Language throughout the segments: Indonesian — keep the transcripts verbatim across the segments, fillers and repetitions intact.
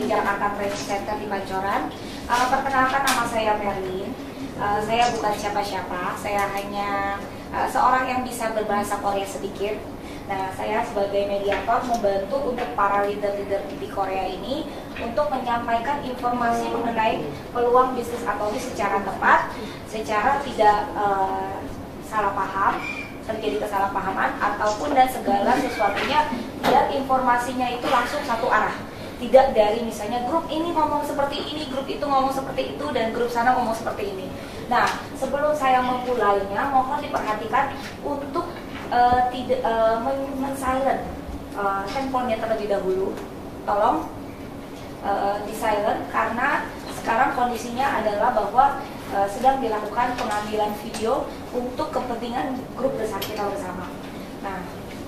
di Jakarta Trade Center di Pancoran. Uh, perkenalkan, nama saya Merlin. Uh, saya bukan siapa-siapa, saya hanya uh, seorang yang bisa berbahasa Korea sedikit. Nah, saya sebagai mediator membantu untuk para leader-leader di Korea ini untuk menyampaikan informasi mengenai peluang bisnis atomi secara tepat, secara tidak uh, salah paham, terjadi kesalahpahaman ataupun dan segala sesuatunya biar informasinya itu langsung satu arah. Tidak dari misalnya grup ini ngomong seperti ini, grup itu ngomong seperti itu, dan grup sana ngomong seperti ini. Nah, sebelum saya memulainya, mohon diperhatikan untuk uh, tidak uh, men-silent uh, handphonenya terlebih dahulu. Tolong uh, di silent karena sekarang kondisinya adalah bahwa uh, sedang dilakukan pengambilan video untuk kepentingan grup besar kita bersama. Nah,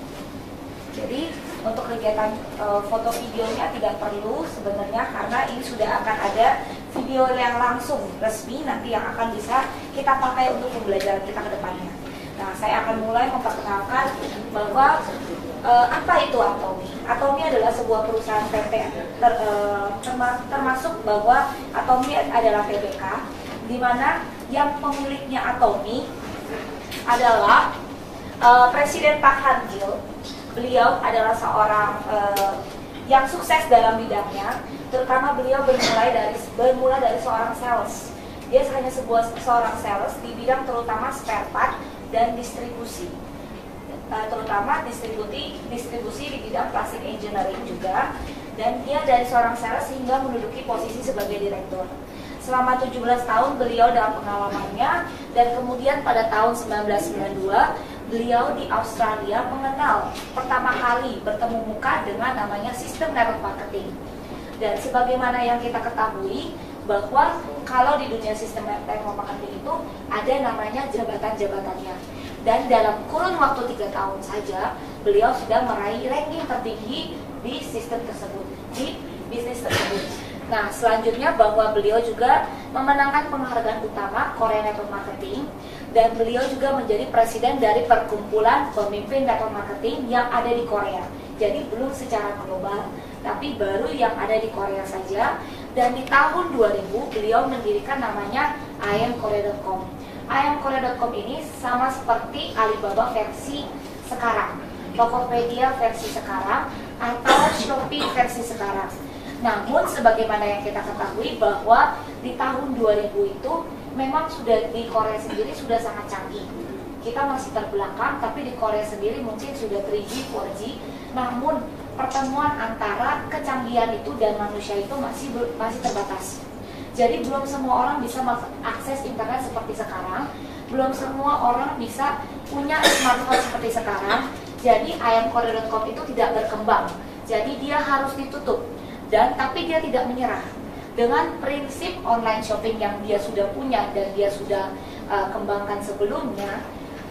jadi untuk kegiatan e, foto videonya tidak perlu sebenarnya, karena ini sudah akan ada video yang langsung resmi nanti yang akan bisa kita pakai untuk pembelajaran kita ke depannya. Nah, saya akan mulai memperkenalkan bahwa e, apa itu Atomi. Atomi adalah sebuah perusahaan P T ter, e, terma, termasuk bahwa Atomi adalah T B K, di mana yang pemiliknya Atomi adalah e, Presiden Park Han-gil. Beliau adalah seorang uh, yang sukses dalam bidangnya, terutama beliau bermulai dari bermula dari seorang sales. Dia hanya sebuah seorang sales di bidang terutama spare part dan distribusi, uh, terutama distribusi distribusi di bidang plastic engineering juga. Dan dia dari seorang sales hingga menduduki posisi sebagai direktur. Selama tujuh belas tahun beliau dalam pengalamannya, dan kemudian pada tahun seribu sembilan ratus sembilan puluh dua beliau di Australia mengenal pertama kali bertemu muka dengan namanya sistem network marketing. Dan sebagaimana yang kita ketahui bahwa kalau di dunia sistem network marketing itu ada namanya jabatan-jabatannya. Dan dalam kurun waktu tiga tahun saja beliau sudah meraih ranking tertinggi di sistem tersebut, di bisnis tersebut. Nah, selanjutnya bahwa beliau juga memenangkan penghargaan utama Korea Network Marketing, dan beliau juga menjadi presiden dari perkumpulan pemimpin network marketing yang ada di Korea. Jadi belum secara global, tapi baru yang ada di Korea saja. Dan di tahun dua ribu beliau mendirikan namanya i am korea dot com. i am korea dot com ini sama seperti Alibaba versi sekarang, Tokopedia versi sekarang, atau Shopee versi sekarang. Namun sebagaimana yang kita ketahui bahwa di tahun dua ribu itu memang sudah di Korea sendiri sudah sangat canggih. Kita masih terbelakang, tapi di Korea sendiri mungkin sudah tiga G, empat G. Namun pertemuan antara kecanggihan itu dan manusia itu masih masih terbatas. Jadi belum semua orang bisa mengakses internet seperti sekarang. Belum semua orang bisa punya smartphone seperti sekarang. Jadi i am korea dot com itu tidak berkembang. Jadi dia harus ditutup. Dan tapi dia tidak menyerah dengan prinsip online shopping yang dia sudah punya dan dia sudah uh, kembangkan sebelumnya.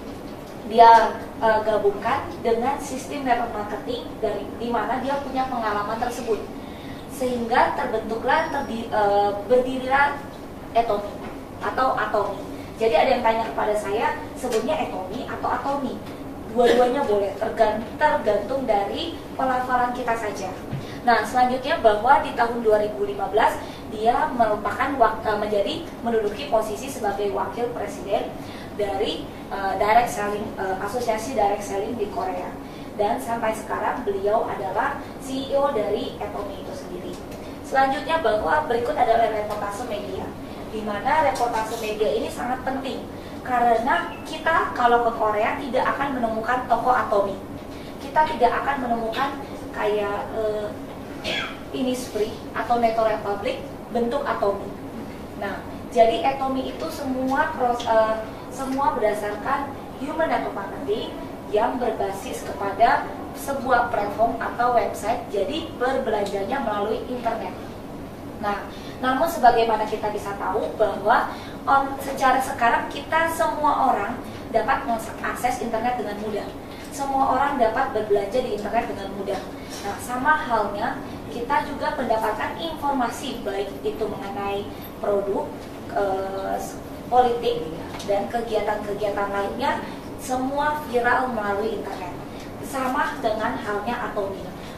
Dia uh, gabungkan dengan sistem network marketing dari di mana dia punya pengalaman tersebut, sehingga terbentuklah terdi, uh, berdirilah Atomi atau Atomi. Jadi ada yang tanya kepada saya, sebutnya Atomi atau Atomi? Dua-duanya boleh, tergantung dari pelafalan kita saja. Nah, selanjutnya bahwa di tahun dua ribu lima belas dia merupakan menjadi menduduki posisi sebagai wakil presiden dari uh, direct selling uh, asosiasi direct selling di Korea. Dan sampai sekarang beliau adalah C E O dari Atomi itu sendiri. Selanjutnya bahwa berikut adalah reportase media, di mana reportase media ini sangat penting karena kita kalau ke Korea tidak akan menemukan toko Atomi. Kita tidak akan menemukan kayak uh, Innisfree atau Netto Republic bentuk Atomi. Nah, jadi Atomi itu semua pros, uh, semua berdasarkan human network marketing yang berbasis kepada sebuah platform atau website. Jadi berbelanjanya melalui internet. Nah, namun sebagaimana kita bisa tahu bahwa on, secara sekarang kita semua orang dapat mengakses internet dengan mudah. Semua orang dapat berbelanja di internet dengan mudah. Nah, sama halnya kita juga mendapatkan informasi baik itu mengenai produk, eh, politik, dan kegiatan-kegiatan lainnya semua viral melalui internet. Sama dengan halnya Atomi.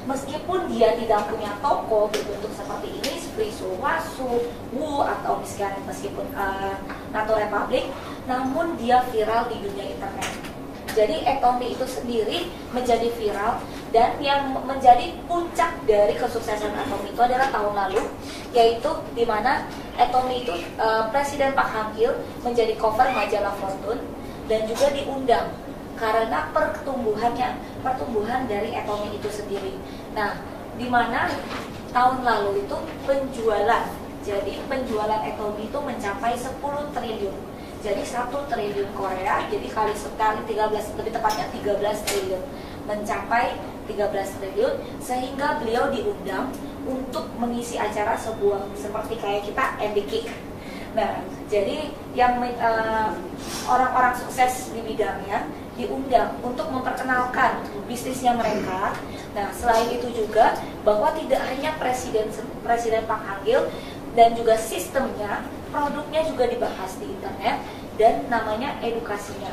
meskipun dia tidak punya toko berbentuk seperti ini, Spriso, Wasu, Wu, atau misalkan meskipun uh, NATO Republic, namun dia viral di dunia internet. Jadi Atomy itu sendiri menjadi viral, dan yang menjadi puncak dari kesuksesan Atomy itu adalah tahun lalu, yaitu di mana Atomy itu uh, Presiden Park Hang-il menjadi cover majalah Fortune dan juga diundang karena pertumbuhannya, pertumbuhan dari Atomy itu sendiri. Nah, di mana tahun lalu itu penjualan, jadi penjualan Atomy itu mencapai sepuluh triliun. Jadi satu triliun Korea, jadi kali sekali tiga belas, lebih tepatnya tiga belas triliun, mencapai tiga belas triliun, sehingga beliau diundang untuk mengisi acara sebuah seperti kayak kita M D K. Nah, jadi yang uh, orang-orang sukses di bidangnya diundang untuk memperkenalkan bisnisnya mereka. Nah, selain itu juga bahwa tidak hanya presiden presiden Park Hang-il dan juga sistemnya, produknya juga dibahas di internet, dan namanya edukasinya.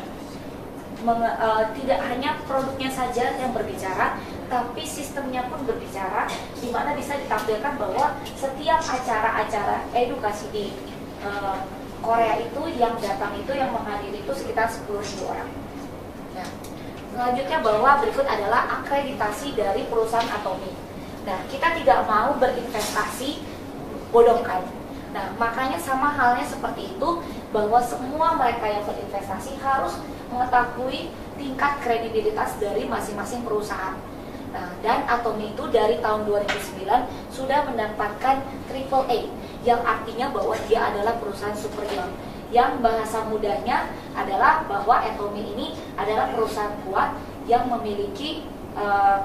Meng, uh, tidak hanya produknya saja yang berbicara, tapi sistemnya pun berbicara, di mana bisa ditampilkan bahwa setiap acara-acara edukasi di uh, Korea itu yang datang itu, yang menghadiri itu sekitar sepuluh ribu orang. Nah, selanjutnya bahwa berikut adalah akreditasi dari perusahaan Atomy. Nah, kita tidak mau berinvestasi bodongkan. Nah, makanya sama halnya seperti itu, bahwa semua mereka yang berinvestasi harus mengetahui tingkat kredibilitas dari masing-masing perusahaan. Nah, dan Atomy itu dari tahun dua ribu sembilan sudah mendapatkan triple A, yang artinya bahwa dia adalah perusahaan superior. Yang bahasa mudahnya adalah bahwa Atomy ini adalah perusahaan kuat yang memiliki uh,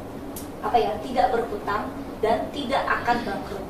apa ya, tidak berhutang dan tidak akan bangkrut.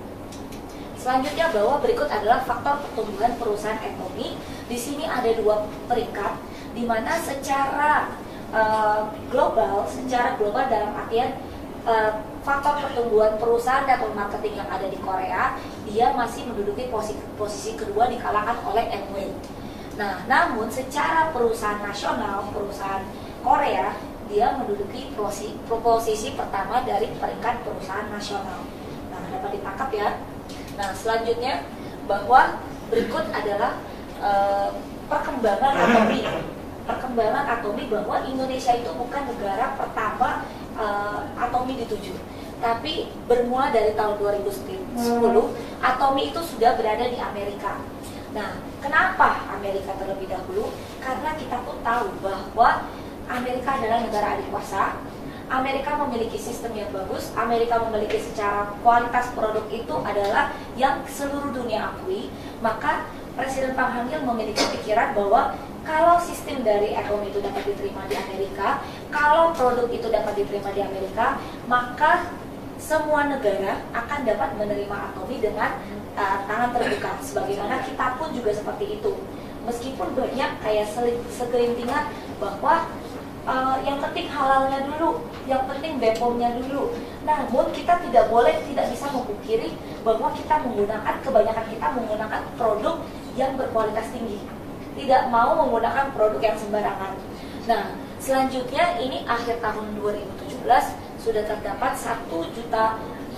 Selanjutnya bahwa berikut adalah faktor pertumbuhan perusahaan Atomy. Di sini ada dua peringkat, di mana secara uh, global, secara global dalam artian uh, faktor pertumbuhan perusahaan atau marketing yang ada di Korea, dia masih menduduki posisi, posisi kedua dikalahkan oleh Amway. Nah, namun secara perusahaan nasional, perusahaan Korea, dia menduduki posisi, posisi pertama dari peringkat perusahaan nasional. Nah, dapat ditangkap ya. Nah, selanjutnya bahwa berikut adalah e, perkembangan Atomy. Perkembangan Atomy bahwa Indonesia itu bukan negara pertama e, Atomy dituju, tapi bermula dari tahun dua ribu sepuluh Atomy itu sudah berada di Amerika. Nah, kenapa Amerika terlebih dahulu? Karena kita pun tahu bahwa Amerika adalah negara adikuasa. Amerika memiliki sistem yang bagus, Amerika memiliki secara kualitas produk itu adalah yang seluruh dunia akui. Maka Presiden Park Hang-il memiliki pikiran bahwa kalau sistem dari Atomy itu dapat diterima di Amerika, kalau produk itu dapat diterima di Amerika, maka semua negara akan dapat menerima Atomy dengan uh, tangan terbuka. Sebagaimana kita pun juga seperti itu. Meskipun banyak kayak segelintingan bahwa Uh, yang penting halalnya dulu, yang penting B P O M-nya dulu. Namun kita tidak boleh, tidak bisa memungkiri bahwa kita menggunakan, kebanyakan kita menggunakan produk yang berkualitas tinggi. Tidak mau menggunakan produk yang sembarangan. Nah, selanjutnya ini akhir tahun dua ribu tujuh belas sudah terdapat satu juta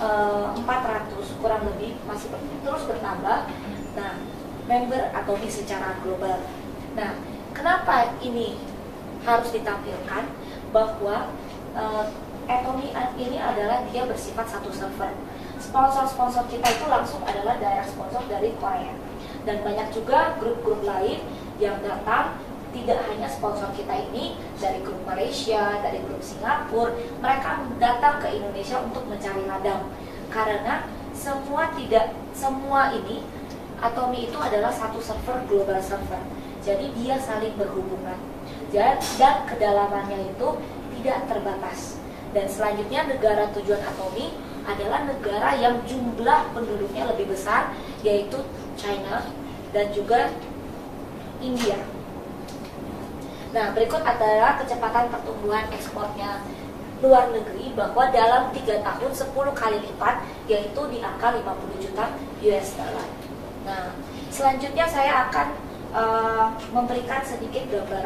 empat ratus kurang lebih, masih terus bertambah. Nah, member Atomy secara global. Nah, kenapa ini harus ditampilkan bahwa uh, Atomy ini adalah dia bersifat satu server. Sponsor-sponsor kita itu langsung adalah direct sponsor dari Korea. Dan banyak juga grup-grup lain yang datang, tidak hanya sponsor kita ini dari grup Malaysia, dari grup Singapura, mereka datang ke Indonesia untuk mencari ladang. Karena semua tidak semua ini Atomy itu adalah satu server, global server. Jadi dia saling berhubungan. Dan kedalamannya itu tidak terbatas. Dan selanjutnya negara tujuan Atomy adalah negara yang jumlah penduduknya lebih besar, yaitu China dan juga India. Nah, berikut adalah kecepatan pertumbuhan ekspornya luar negeri, bahwa dalam tiga tahun sepuluh kali lipat, yaitu di angka lima puluh juta U S dollar. Nah, selanjutnya saya akan uh, memberikan sedikit gambaran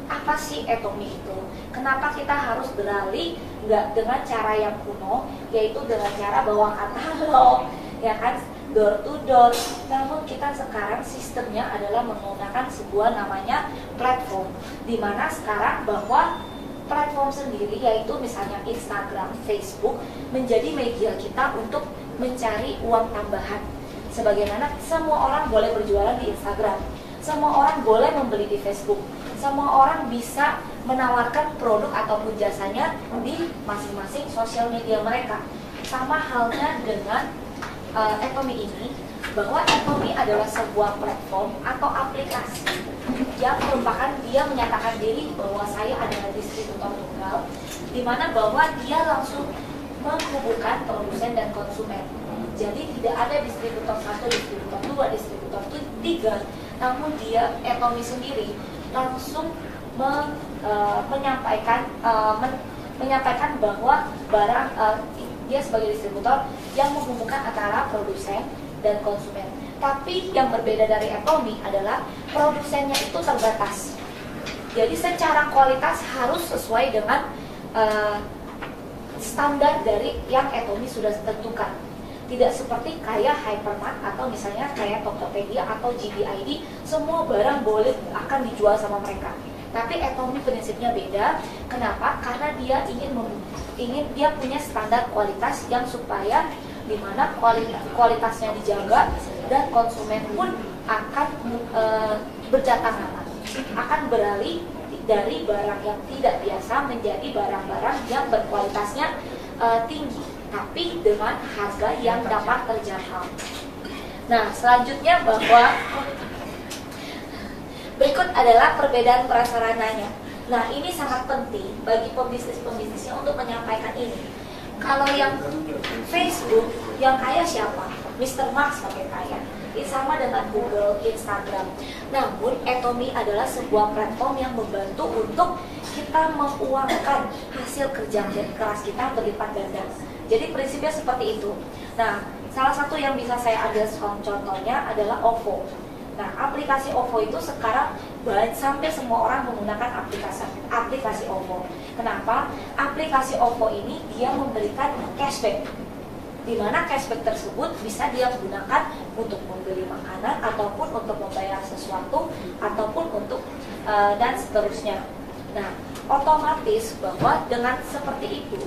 apa sih Atomy itu? Kenapa kita harus beralih nggak dengan cara yang kuno, yaitu dengan cara bawa katalog, ya kan, door to door. Namun kita sekarang sistemnya adalah menggunakan sebuah namanya platform, di mana sekarang bahwa platform sendiri, yaitu misalnya Instagram, Facebook, menjadi media kita untuk mencari uang tambahan. Sebagaimana semua orang boleh berjualan di Instagram, semua orang boleh membeli di Facebook, semua orang bisa menawarkan produk ataupun jasanya di masing-masing sosial media mereka. Sama halnya dengan uh, Atomy ini, bahwa Atomy adalah sebuah platform atau aplikasi yang merupakan dia menyatakan diri bahwa saya adalah distributor tunggal, di mana bahwa dia langsung menghubungkan produsen dan konsumen. Jadi tidak ada distributor satu, distributor dua, distributor tiga, namun dia Atomy sendiri langsung men, uh, menyampaikan uh, men, menyampaikan bahwa barang uh, dia sebagai distributor yang menghubungkan antara produsen dan konsumen. Tapi yang berbeda dari Atomy adalah produsennya itu terbatas. Jadi secara kualitas harus sesuai dengan uh, standar dari yang Atomy sudah tentukan. Tidak seperti kayak Hypermart atau misalnya kayak Tokopedia atau G B I D, semua barang boleh akan dijual sama mereka. Tapi Atomy prinsipnya beda. Kenapa? Karena dia ingin ingin dia punya standar kualitas yang supaya di mana kualitas, kualitasnya dijaga dan konsumen pun akan e, berdatangan, akan beralih dari barang yang tidak biasa menjadi barang-barang yang berkualitasnya e, tinggi, tapi dengan harga yang dapat terjangkau. Nah, selanjutnya bahwa berikut adalah perbedaan prasarananya. Nah, ini sangat penting bagi pembisnis-pembisnisnya untuk menyampaikan ini. Kalau yang Facebook, yang kaya siapa? mister Mark sebagai kaya. Ini sama dengan Google, Instagram. Namun, Atomy adalah sebuah platform yang membantu untuk kita menguangkan hasil kerja keras kita berlipat ganda. Jadi prinsipnya seperti itu. Nah, salah satu yang bisa saya ambil contohnya adalah O V O. Nah, aplikasi O V O itu sekarang banyak, sampai semua orang menggunakan aplikasi aplikasi O V O. Kenapa? Aplikasi O V O ini dia memberikan cashback, di mana cashback tersebut bisa dia gunakan untuk membeli makanan ataupun untuk membayar sesuatu ataupun untuk uh, dan seterusnya. Nah, otomatis bahwa dengan seperti itu,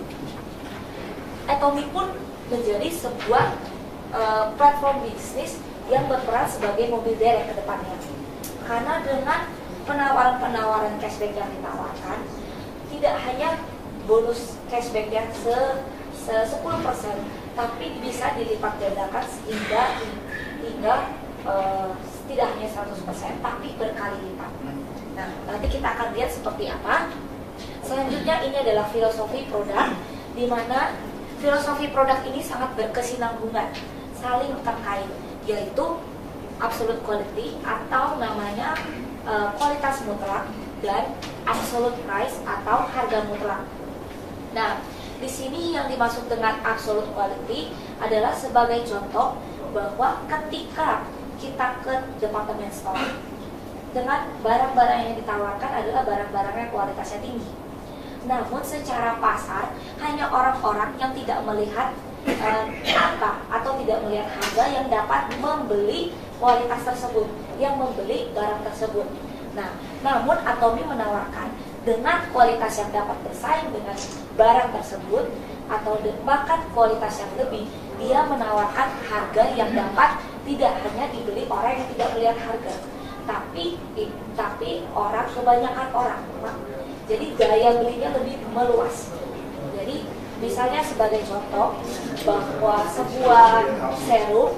Atomy pun menjadi sebuah uh, platform bisnis yang berperan sebagai mobil derek ke depannya. Karena dengan penawaran-penawaran cashback yang ditawarkan, tidak hanya bonus cashback yang se, se sepuluh persen, tapi bisa dilipat gandakan sehingga hingga uh, tidak hanya seratus persen, tapi berkali lipat. Nah, nanti kita akan lihat seperti apa. Selanjutnya ini adalah filosofi produk, di mana filosofi produk ini sangat berkesinambungan, saling terkait, yaitu absolute quality atau namanya uh, kualitas mutlak dan absolute price atau harga mutlak. Nah, di sini yang dimaksud dengan absolute quality adalah sebagai contoh bahwa ketika kita ke department store, dengan barang-barang yang ditawarkan adalah barang-barang yang kualitasnya tinggi. Namun secara pasar hanya orang-orang yang tidak melihat eh, apa atau tidak melihat harga yang dapat membeli kualitas tersebut, yang membeli barang tersebut. Nah, namun Atomy menawarkan dengan kualitas yang dapat bersaing dengan barang tersebut atau bahkan kualitas yang lebih, dia menawarkan harga yang dapat tidak hanya dibeli orang yang tidak melihat harga, tapi tapi orang kebanyakan orang. Jadi daya belinya lebih meluas. Jadi misalnya sebagai contoh bahwa sebuah serum,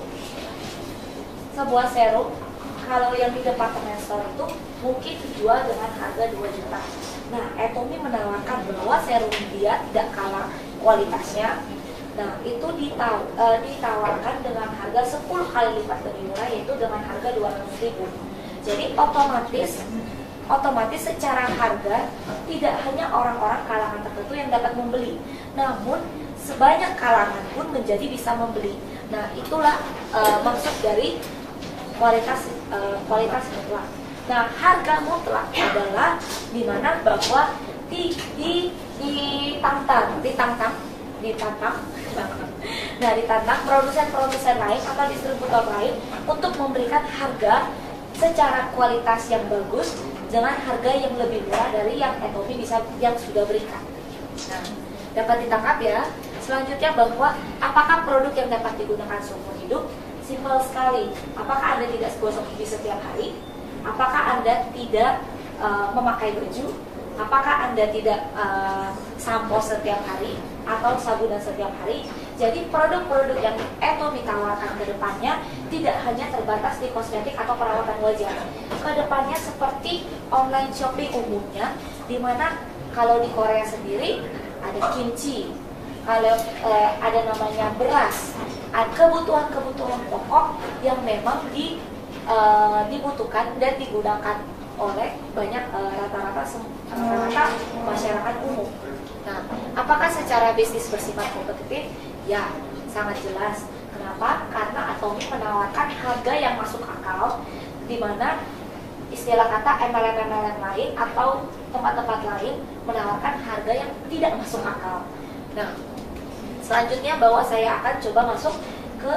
sebuah serum kalau yang di department store itu mungkin dijual dengan harga dua juta. Nah, Atomy menawarkan bahwa serum dia tidak kalah kualitasnya. Nah, itu ditaw, e, ditawarkan dengan harga sepuluh kali lipat lebih murah, yaitu dengan harga dua ratus ribu. Jadi otomatis otomatis secara harga tidak hanya orang-orang kalangan tertentu yang dapat membeli, namun sebanyak kalangan pun menjadi bisa membeli. Nah, itulah e, maksud dari kualitas e, kualitas mutlak. Nah, harga mutlak adalah dimana bahwa di di ditantang, ditantang, ditantang, nah ditantang produsen-produsen lain atau distributor lain untuk memberikan harga secara kualitas yang bagus dengan harga yang lebih murah dari yang Atomy bisa yang sudah berikan. Nah, dapat ditangkap ya. Selanjutnya bahwa apakah produk yang dapat digunakan seumur hidup? Simpel sekali. Apakah Anda tidak gosok gigi setiap hari? Apakah Anda tidak uh, memakai baju? Apakah Anda tidak uh, sampo setiap hari atau sabunan setiap hari? Jadi produk-produk yang Atomy tawarkan ke depannya tidak hanya terbatas di kosmetik atau perawatan wajah. Ke depannya seperti online shopping umumnya, di mana kalau di Korea sendiri ada kimchi, kalau uh, ada namanya beras, ada kebutuhan-kebutuhan pokok yang memang di Uh, dibutuhkan dan digunakan oleh banyak uh, rata-rata rata-rata masyarakat umum. Nah, apakah secara bisnis bersifat kompetitif? Ya, sangat jelas. Kenapa? Karena Atomy menawarkan harga yang masuk akal, di mana istilah kata M L M-M L M lain atau tempat-tempat lain menawarkan harga yang tidak masuk akal. Nah, selanjutnya bahwa saya akan coba masuk ke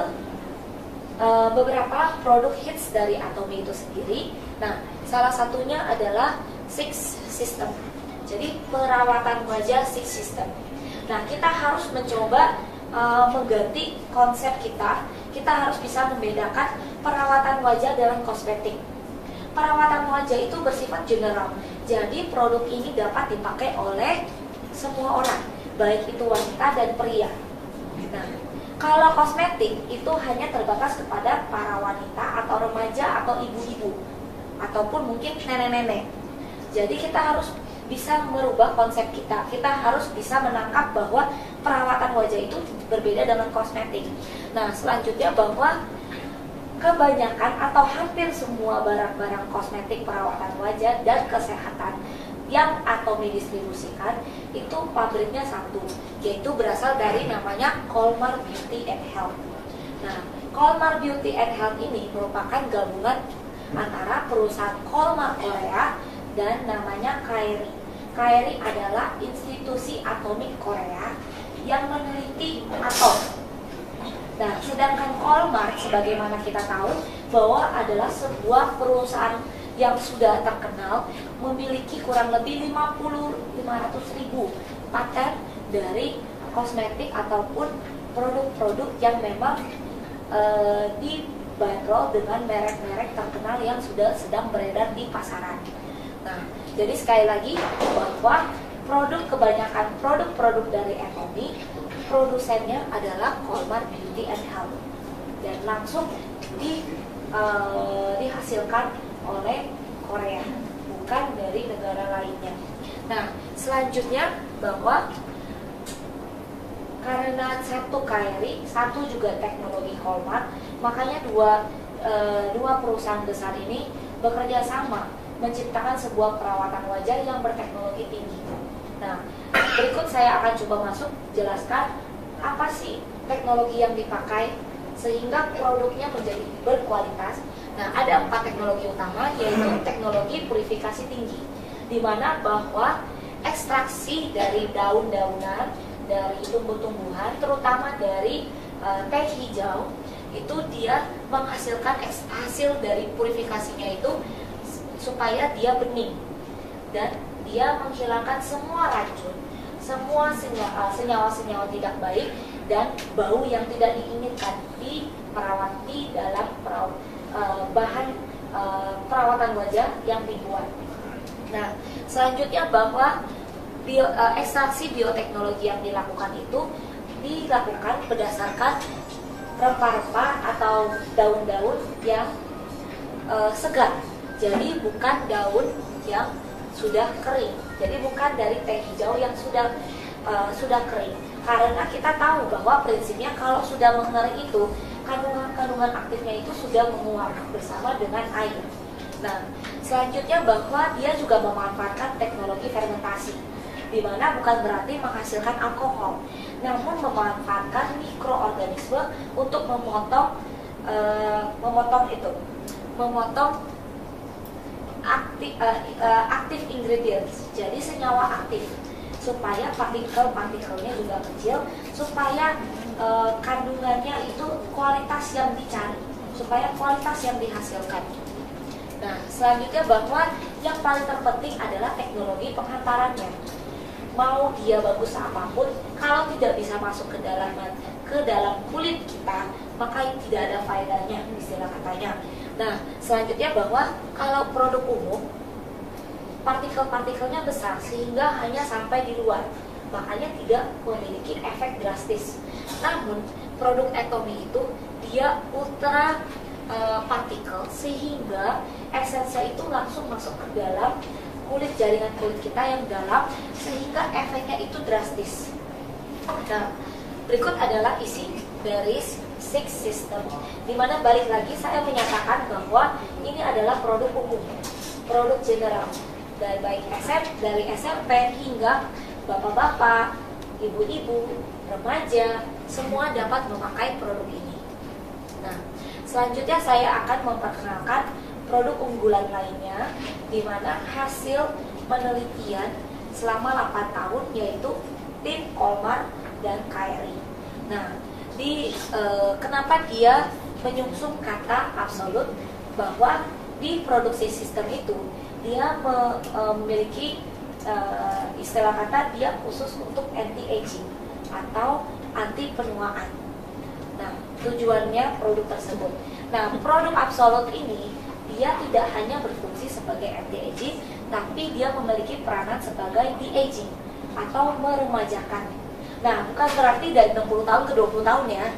Uh, beberapa produk hits dari Atomy itu sendiri. Nah, salah satunya adalah Six System. Jadi perawatan wajah Six System. Nah, kita harus mencoba uh, mengganti konsep kita. Kita harus bisa membedakan perawatan wajah dengan kosmetik. Perawatan wajah itu bersifat general. Jadi produk ini dapat dipakai oleh semua orang, baik itu wanita dan pria. Nah, kalau kosmetik itu hanya terbatas kepada para wanita atau remaja atau ibu-ibu ataupun mungkin nenek-nenek. Jadi kita harus bisa merubah konsep kita. Kita harus bisa menangkap bahwa perawatan wajah itu berbeda dengan kosmetik. Nah, selanjutnya bahwa kebanyakan atau hampir semua barang-barang kosmetik perawatan wajah dan kesehatan yang Atomy distribusikan itu pabriknya satu, yaitu berasal dari namanya Colmar Beauty and Health. Nah, Colmar Beauty and Health ini merupakan gabungan antara perusahaan Colmar Korea dan namanya Kairi. Kairi adalah institusi atomik Korea yang meneliti atom. Nah, sedangkan Colmar sebagaimana kita tahu bahwa adalah sebuah perusahaan yang sudah terkenal, memiliki kurang lebih lima puluh sampai lima ratus ribu paten dari kosmetik ataupun produk-produk yang memang e, dibanderol dengan merek-merek terkenal yang sudah sedang beredar di pasaran. Nah, jadi sekali lagi bahwa produk kebanyakan produk-produk dari Atomy produsennya adalah Colmar Beauty and Health dan langsung di, e, dihasilkan oleh Korea, bukan dari negara lainnya. Nah, selanjutnya bahwa karena satu Kairi, satu juga teknologi Colmar, makanya dua e, dua perusahaan besar ini bekerja sama menciptakan sebuah perawatan wajah yang berteknologi tinggi. Nah, berikut saya akan coba masuk jelaskan apa sih teknologi yang dipakai sehingga produknya menjadi berkualitas. Nah, ada empat teknologi utama, yaitu teknologi purifikasi tinggi, di mana bahwa ekstraksi dari daun-daunan, dari tumbuh-tumbuhan, terutama dari e, teh hijau, itu dia menghasilkan hasil dari purifikasinya itu supaya dia bening dan dia menghilangkan semua racun, semua senyawa-senyawa tidak baik dan bau yang tidak diinginkan di perawat di dalam perawat. Uh, bahan uh, perawatan wajah yang dibuat. Nah, selanjutnya bahwa bio, uh, ekstraksi bioteknologi yang dilakukan itu dilakukan berdasarkan rempah-rempah atau daun-daun yang uh, segar. Jadi bukan daun yang sudah kering. Jadi bukan dari teh hijau yang sudah uh, sudah kering. Karena kita tahu bahwa prinsipnya kalau sudah mengering itu kandungan-kandungan aktifnya itu sudah menguap bersama dengan air. Nah, selanjutnya bahwa dia juga memanfaatkan teknologi fermentasi, di mana bukan berarti menghasilkan alkohol, namun memanfaatkan mikroorganisme untuk memotong, e, memotong itu, memotong aktif, uh, uh, aktif ingredients, jadi senyawa aktif, supaya partikel-partikelnya juga kecil, supaya uh, kandungannya itu kualitas yang dicari, supaya kualitas yang dihasilkan. Nah, selanjutnya bahwa yang paling terpenting adalah teknologi penghantarannya. Mau dia bagus apapun, kalau tidak bisa masuk ke dalam ke dalam kulit kita, maka tidak ada faedahnya, istilah katanya. Nah, selanjutnya bahwa kalau produk umum, partikel-partikelnya besar sehingga hanya sampai di luar, makanya tidak memiliki efek drastis. Namun, produk atomi itu dia ultra uh, partikel sehingga esensinya itu langsung masuk ke dalam kulit, jaringan kulit kita yang dalam, sehingga efeknya itu drastis. Nah, berikut adalah isi dari Six System, dimana balik lagi saya menyatakan bahwa ini adalah produk umum, produk general, dari baik S M, dari S M P hingga bapak-bapak, ibu-ibu, remaja, semua dapat memakai produk ini. Nah, selanjutnya saya akan memperkenalkan produk unggulan lainnya, di mana hasil penelitian selama delapan tahun, yaitu tim Colmar dan Kyrie. Nah, di e, kenapa dia menyungsung kata absolut, bahwa di produksi sistem itu dia me, e, memiliki e, istilah kata dia khusus untuk anti-aging atau anti penuaan. Nah, tujuannya produk tersebut. Nah, produk absolut ini dia tidak hanya berfungsi sebagai anti-aging, tapi dia memiliki peranan sebagai de-aging atau meremajakan. Nah, bukan berarti dari enam puluh tahun ke dua puluh tahun ya.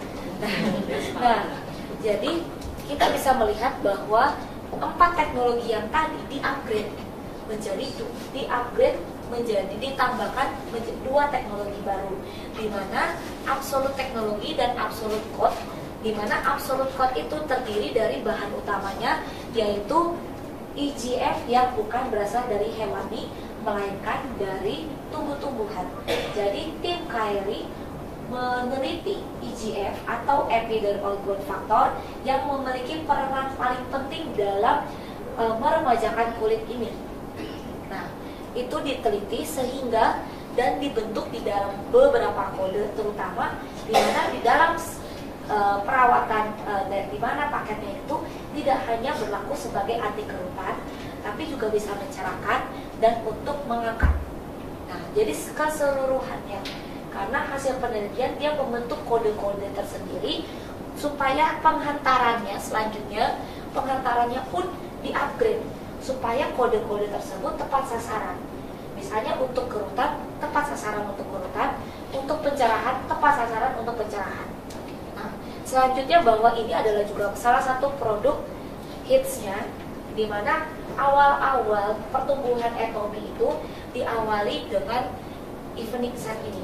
Nah, jadi kita bisa melihat bahwa empat teknologi yang tadi di-upgrade menjadi di-upgrade menjadi ditambahkan menjadi dua teknologi baru, di mana absolute teknologi dan absolute code, di mana absolute code itu terdiri dari bahan utamanya yaitu E G F yang bukan berasal dari hewani, melainkan dari tumbuh-tumbuhan. Jadi tim Kyrie meneliti E G F atau epidermal growth factor yang memiliki peranan paling penting dalam e, meremajakan kulit ini. Nah, itu diteliti sehingga dan dibentuk di dalam beberapa kode, terutama di mana di dalam e, perawatan e, dan di mana paketnya itu tidak hanya berlaku sebagai anti kerutan, tapi juga bisa mencerahkan dan untuk mengangkat. Nah, jadi keseluruhannya, karena hasil penelitian dia membentuk kode-kode tersendiri supaya penghantarannya selanjutnya penghantarannya pun di-upgrade supaya kode-kode tersebut tepat sasaran. Misalnya untuk kerutan, tepat sasaran untuk kerutan, untuk pencerahan, tepat sasaran untuk pencerahan. Nah, selanjutnya bahwa ini adalah juga salah satu produk hitsnya, di mana awal-awal pertumbuhan atomi itu diawali dengan evening set ini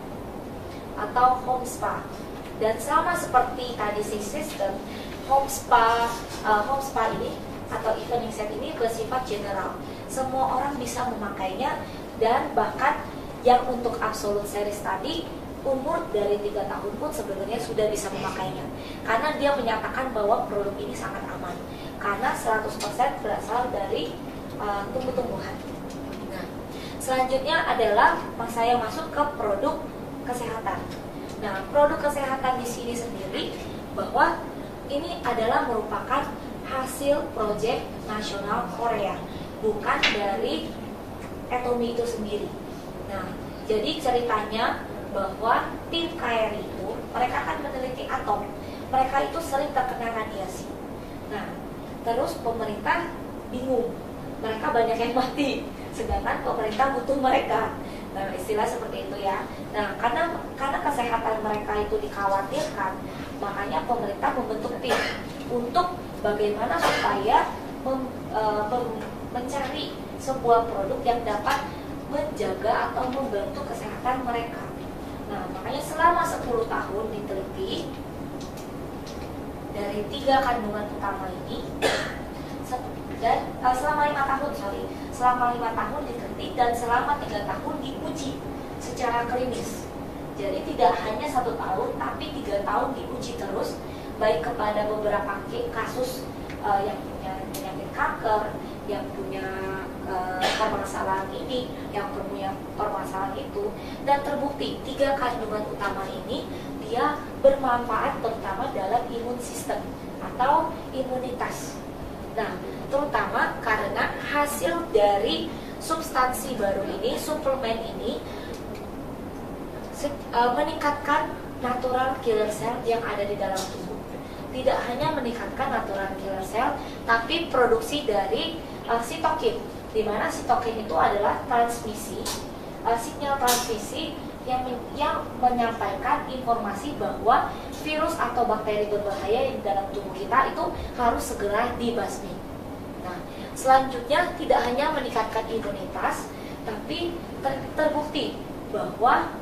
atau home spa, dan sama seperti tadi si sistem home spa, uh, home spa ini atau evening set ini bersifat general, semua orang bisa memakainya, dan bahkan yang untuk absolute series tadi umur dari tiga tahun pun sebenarnya sudah bisa memakainya, karena dia menyatakan bahwa produk ini sangat aman karena seratus persen berasal dari uh, tumbuh-tumbuhan. Nah, selanjutnya adalah saya masuk ke produk kesehatan. Nah, produk kesehatan di sini sendiri bahwa ini adalah merupakan hasil proyek nasional Korea, bukan dari atomi itu sendiri. Nah, jadi ceritanya bahwa tim Kyrie itu mereka akan meneliti atom, mereka itu sering terkena radiasi. Nah, terus pemerintah bingung, mereka banyak yang mati, sedangkan pemerintah butuh mereka. Nah, istilah seperti itu ya. Nah, karena karena kesehatan mereka itu dikhawatirkan, makanya pemerintah membentuk tim untuk bagaimana supaya mem, e, mem, mencari sebuah produk yang dapat menjaga atau membantu kesehatan mereka. Nah, makanya selama sepuluh tahun diteliti dari tiga kandungan utama ini, dan uh, selama lima tahun, sorry, selama lima tahun diteliti dan selama tiga tahun diuji secara klinis. Jadi tidak hanya satu tahun, tapi tiga tahun diuji terus, baik kepada beberapa kasus uh, yang punya penyakit kanker, yang punya uh, permasalahan ini, yang punya permasalahan itu, dan terbukti tiga kandungan utama ini dia bermanfaat terutama dalam imun sistem atau imunitas. Nah, terutama karena hasil dari substansi baru ini, suplemen ini uh, meningkatkan natural killer cell yang ada di dalam tubuh. Tidak hanya meningkatkan natural killer cell, tapi produksi dari uh, sitokin, di mana sitokin itu adalah transmisi, uh, sinyal transmisi yang, yang menyampaikan informasi bahwa virus atau bakteri berbahaya yang di dalam tubuh kita itu harus segera dibasmi. Nah, selanjutnya tidak hanya meningkatkan imunitas, tapi ter terbukti bahwa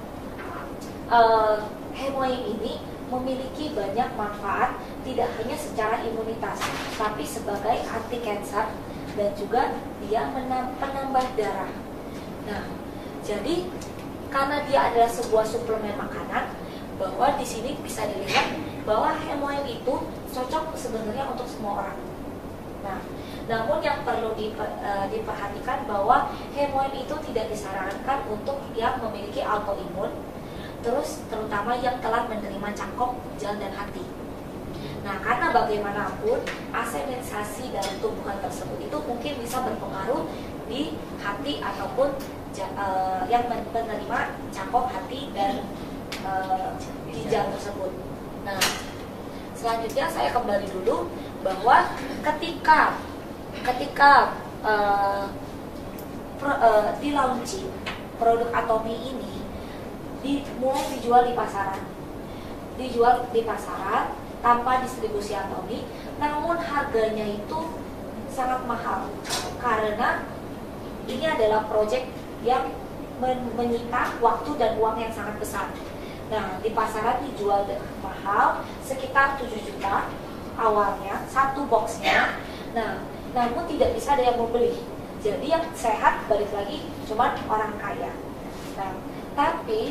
uh, hemoin ini memiliki banyak manfaat, tidak hanya secara imunitas, tapi sebagai anti kanker dan juga dia menambah darah. Nah, jadi karena dia adalah sebuah suplemen makanan, bahwa di sini bisa dilihat bahwa hemoin itu cocok sebenarnya untuk semua orang. Nah, namun yang perlu diperhatikan bahwa hemoin itu tidak disarankan untuk yang memiliki autoimun, terus terutama yang telah menerima cangkok, jantung, dan hati. Nah, karena bagaimanapun asemisasi dalam tumbuhan tersebut itu mungkin bisa berpengaruh di hati ataupun uh, yang menerima cangkok, hati, dan uh, ginjal tersebut. Nah, selanjutnya saya kembali dulu bahwa ketika ketika uh, pro, uh, di launching produk Atomy ini di, mulai dijual di pasaran, dijual di pasaran tanpa distribusi Atomy, namun harganya itu sangat mahal karena ini adalah proyek yang men menyita waktu dan uang yang sangat besar. Nah, di pasaran dijual mahal sekitar tujuh juta awalnya satu boxnya. Nah, namun tidak bisa ada yang mau beli. Jadi yang sehat balik lagi cuma orang kaya. Nah, tapi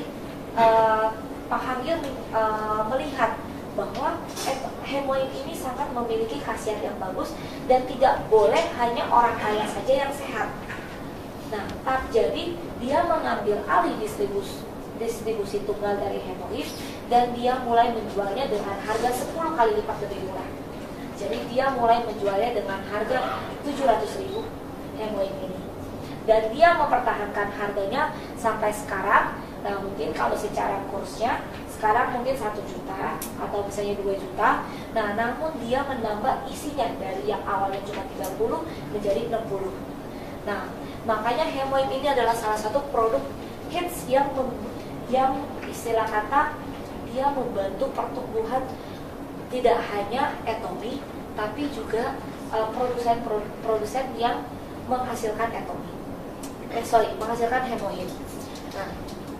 uh, Pak Hamir uh, melihat bahwa hemoin ini sangat memiliki khasiat yang bagus dan tidak boleh hanya orang kaya saja yang sehat. Nah, tak jadi dia mengambil alih distribusi distribusi tunggal dari hemoin dan dia mulai menjualnya dengan harga sepuluh kali lipat lebih murah. Jadi dia mulai menjualnya dengan harga tujuh ratus ribu hemoin ini. Dan dia mempertahankan harganya sampai sekarang. Nah, mungkin kalau secara kursnya sekarang mungkin satu juta atau misalnya dua juta. Nah, namun dia menambah isinya dari yang awalnya cuma tiga puluh menjadi enam puluh. Nah, makanya hemoin ini adalah salah satu produk hits yang yang istilah kata dia membantu pertumbuhan tidak hanya Atomy tapi juga produsen-produsen uh, yang menghasilkan Atomy. Eh sorry, menghasilkan hemoin. Nah,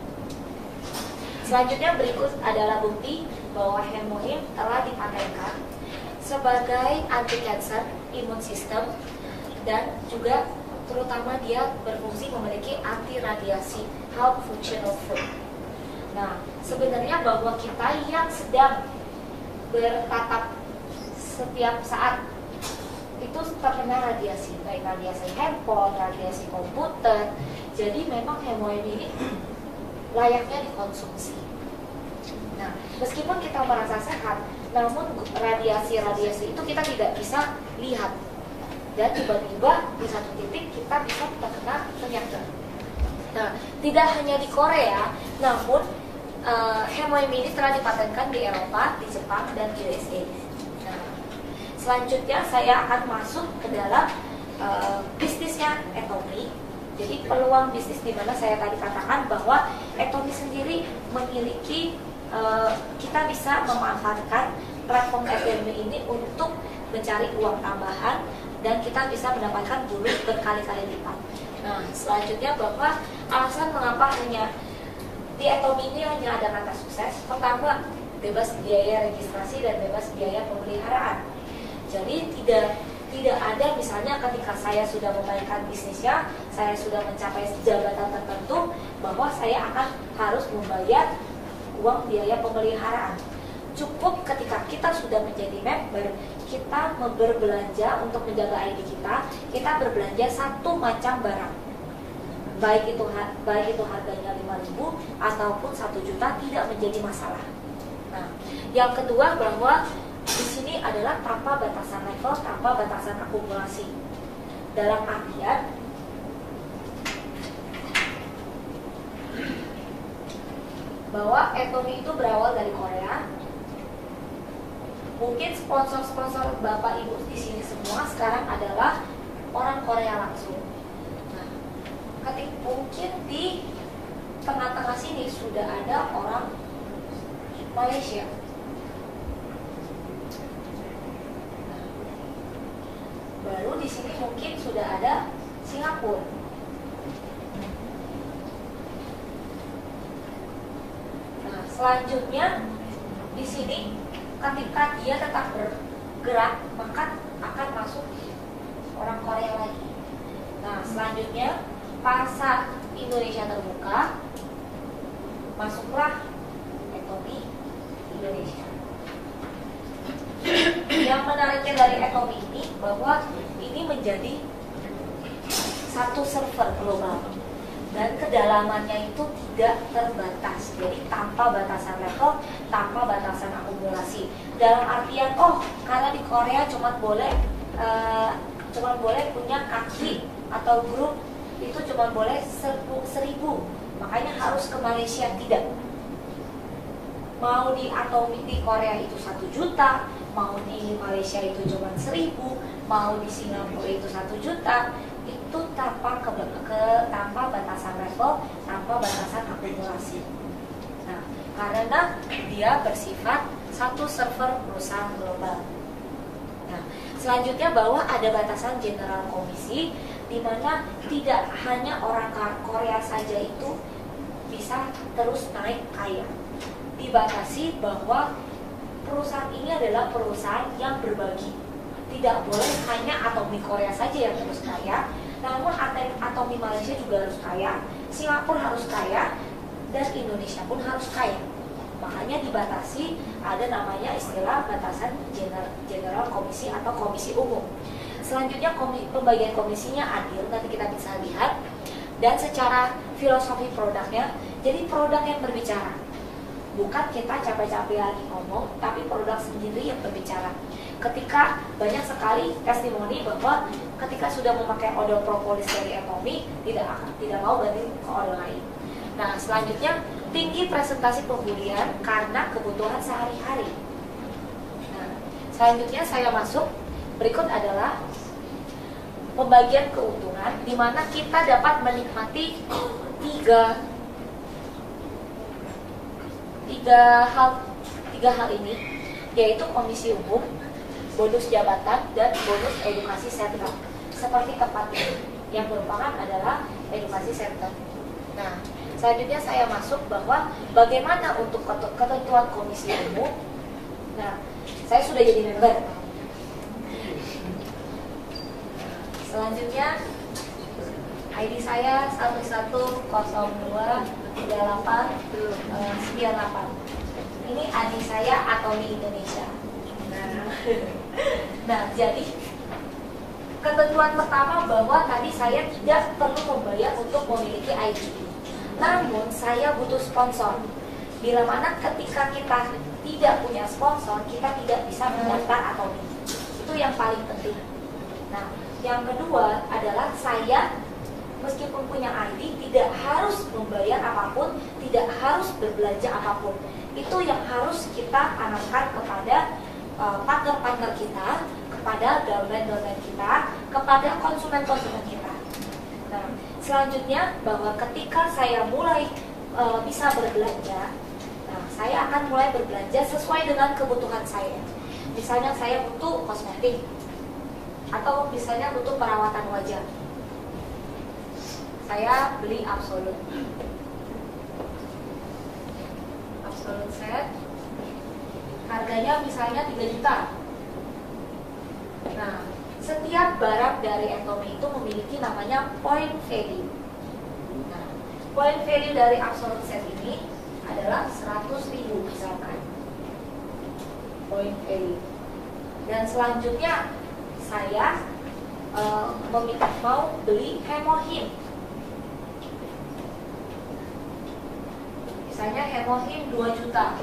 selanjutnya berikut adalah bukti bahwa hemoin telah dipatenkan sebagai anti kanker imun sistem dan juga terutama dia berfungsi memiliki anti radiasi health functional food. Nah, sebenarnya bahwa kita yang sedang bertatap setiap saat itu terkena radiasi, baik radiasi handphone, radiasi komputer. Jadi memang hemoin ini layaknya dikonsumsi. Nah, meskipun kita merasa sehat, namun radiasi-radiasi itu kita tidak bisa lihat. Dan tiba-tiba di satu titik kita bisa terkena penyakit. Nah, tidak hanya di Korea, namun uh, hemoin ini telah dipatenkan di Eropa, di Jepang, dan di U S A. Nah, selanjutnya saya akan masuk ke dalam uh, bisnisnya Atomy. Jadi peluang bisnis di mana saya tadi katakan bahwa Atomy sendiri memiliki uh, kita bisa memanfaatkan platform Atomy ini untuk mencari uang tambahan dan kita bisa mendapatkan bonus berkali-kali lipat. Nah, selanjutnya bahwa alasan mengapa hanya di Atomy ini hanya ada kata sukses. Pertama, bebas biaya registrasi dan bebas biaya pemeliharaan. Jadi tidak tidak ada misalnya ketika saya sudah memainkan bisnisnya, saya sudah mencapai jabatan tertentu bahwa saya akan harus membayar uang biaya pemeliharaan. Cukup ketika kita sudah sudah menjadi member, kita berbelanja untuk menjaga I D kita, kita berbelanja satu macam barang. Baik itu baik itu harganya lima ribu ataupun satu juta tidak menjadi masalah. Nah, yang kedua bahwa di sini adalah tanpa batasan level, tanpa batasan akumulasi. Dalam artian bahwa Atomy itu berawal dari Korea. Mungkin sponsor-sponsor Bapak Ibu di sini semua sekarang adalah orang Korea langsung. Nah, ketika mungkin di tengah-tengah sini sudah ada orang Malaysia. Nah, baru di sini mungkin sudah ada Singapura. Selanjutnya di sini ketika dia tetap bergerak maka akan masuk orang Korea lagi. Nah, selanjutnya pasar Indonesia terbuka, masuklah Atomy Indonesia. Yang menariknya dari Atomy ini bahwa ini menjadi satu server global. Dan kedalamannya itu tidak terbatas, jadi tanpa batasan level, tanpa batasan akumulasi. Dalam artian, oh karena di Korea cuma boleh uh, cuma boleh punya kaki atau grup itu cuma boleh seribu, makanya harus ke Malaysia. Tidak. Mau di Atomy di Korea itu satu juta, mau di Malaysia itu cuma seribu, mau di Singapura itu satu juta. Itu tanpa ke, ke tanpa batasan level, tanpa batasan akumulasi. Nah, karena dia bersifat satu server perusahaan global. Nah, selanjutnya bahwa ada batasan general komisi, di mana tidak hanya orang Korea saja itu bisa terus naik kaya. Dibatasi bahwa perusahaan ini adalah perusahaan yang berbagi. Tidak boleh hanya Atomy Korea saja yang terus kaya, namun Atomy Malaysia juga harus kaya, Singapura harus kaya, dan Indonesia pun harus kaya. Makanya dibatasi, ada namanya istilah batasan general, general komisi atau komisi umum. Selanjutnya komi, pembagian komisinya adil, nanti kita bisa lihat. Dan secara filosofi produknya, jadi produk yang berbicara. Bukan kita capek-capek lagi ngomong, tapi produk sendiri yang berbicara. Ketika banyak sekali testimoni bahwa ketika sudah memakai odol propolis dari Atomy, tidak akan tidak mau ganti ke odol lain. Nah, selanjutnya tinggi presentasi pembulian karena kebutuhan sehari-hari. Nah, selanjutnya saya masuk, berikut adalah pembagian keuntungan, di mana kita dapat menikmati tiga tiga hal tiga hal ini, yaitu komisi umum, bonus jabatan, dan bonus edukasi center. Seperti tempat ini yang merupakan adalah edukasi center. Nah, selanjutnya saya masuk bahwa bagaimana untuk ketentuan komisi umum. Nah, saya sudah jadi member. Selanjutnya I D saya satu satu nol dua tiga delapan sembilan delapan. Ini I D saya Atomy Indonesia. Nah, nah jadi ketentuan pertama bahwa tadi saya tidak perlu membayar untuk memiliki I D. Namun saya butuh sponsor. Bila mana ketika kita tidak punya sponsor, kita tidak bisa mendaftar Atomy. Itu yang paling penting. Nah, yang kedua adalah saya meskipun punya I D tidak harus membayar apapun, tidak harus berbelanja apapun. Itu yang harus kita tanamkan kepada uh, partner-partner kita, kepada downline-downline kita, kepada konsumen-konsumen kita. Nah, selanjutnya bahwa ketika saya mulai uh, bisa berbelanja, nah saya akan mulai berbelanja sesuai dengan kebutuhan saya. Misalnya saya butuh kosmetik, atau misalnya butuh perawatan wajah. Saya beli Absolute Absolute set, harganya misalnya tiga juta. Nah, setiap barang dari Atomy itu memiliki namanya point value. Nah, point value dari Absolute set ini adalah seratus ribu misalkan. point value. Dan selanjutnya saya uh, meminta mau beli hemohim. Misalnya hemohim dua juta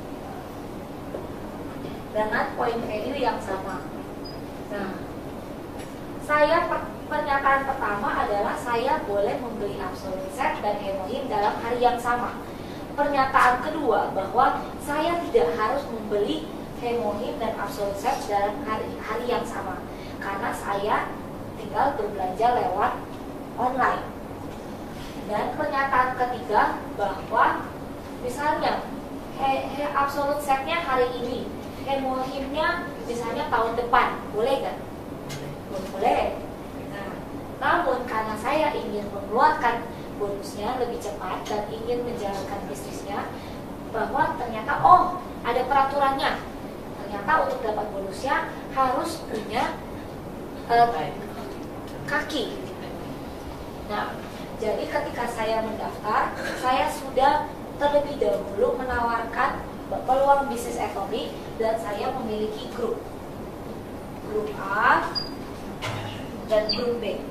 dengan point value yang sama. Nah, saya per, pernyataan pertama adalah saya boleh membeli absolute set dan hemohim dalam hari yang sama. Pernyataan kedua bahwa saya tidak harus membeli hemohim dan absolute set dalam hari, hari yang sama, karena saya tinggal berbelanja lewat online. Dan pernyataan ketiga bahwa misalnya he, he, absolute setnya hari ini, hemohimnya misalnya tahun depan, boleh nggak? Boleh. Nah, namun karena saya ingin mengeluarkan bonusnya lebih cepat dan ingin menjalankan bisnisnya, bahwa ternyata oh ada peraturannya, ternyata untuk dapat bonusnya harus punya uh, kaki. Nah, jadi ketika saya mendaftar, saya sudah terlebih dahulu menawarkan peluang bisnis ekonomi dan saya memiliki grup grup A dan grup B,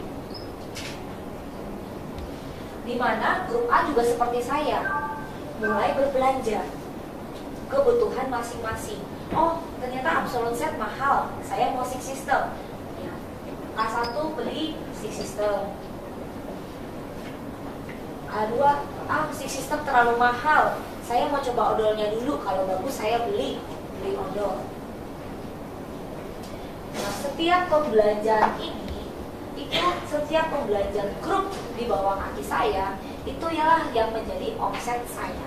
di mana grup A juga seperti saya mulai berbelanja kebutuhan masing-masing. Oh, ternyata absolute set mahal, saya mau six system. A satu beli six system, A dua, ah six system terlalu mahal, saya mau coba odolnya dulu, kalau bagus saya beli beli odol. Nah, setiap pembelanjaan ini, itu setiap pembelanjaan grup di bawah kaki saya, itu ialah yang menjadi omset saya.